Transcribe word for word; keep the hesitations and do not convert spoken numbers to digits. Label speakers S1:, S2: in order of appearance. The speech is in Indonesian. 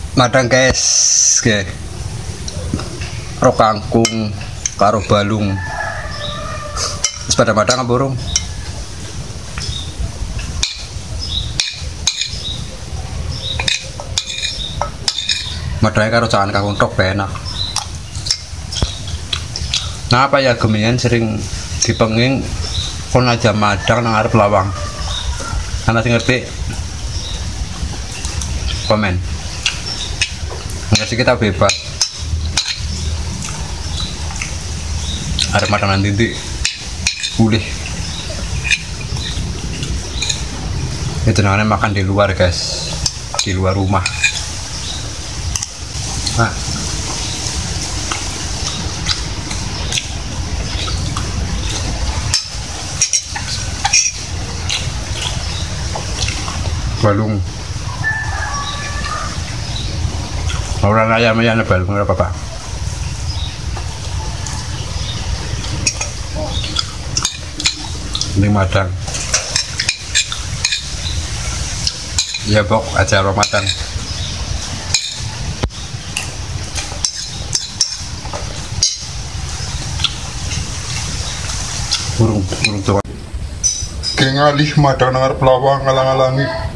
S1: Madang guys, oke. Ro kangkung karo balung. Wis pada madang apa urung? Madangnya karo jangan kangkung tok enak. Nah apa ya gemian sering dipenging kon aja madang nang arep lawang. Ana sing ngerti? Komen. Ngasih kita bebas. Arep madang nanti di pulih. Itu namanya makan di luar guys, di luar rumah. Nah. Balung orang ayam ayam balung apa pak ini madang ya bok aja Ramadan burung burung tua
S2: kengalih madang nang arep lawang ngalang-alangi